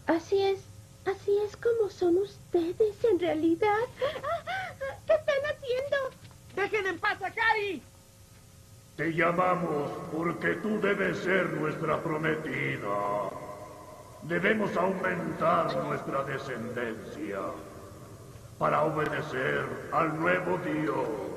Así es como son ustedes en realidad. ¿Qué están haciendo? ¡Dejen en paz a Cari! Te llamamos porque tú debes ser nuestra prometida. Debemos aumentar nuestra descendencia para obedecer al nuevo Dios.